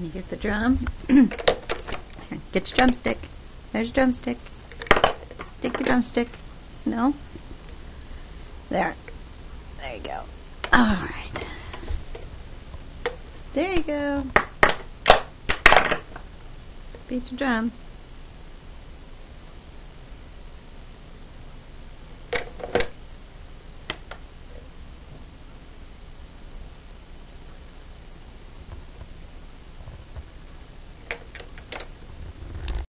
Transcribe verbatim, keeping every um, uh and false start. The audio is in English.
You get the drum. Here, get your drumstick. There's your drumstick. Take the drumstick. No? There. There you go. Alright. There you go. Beat your drum.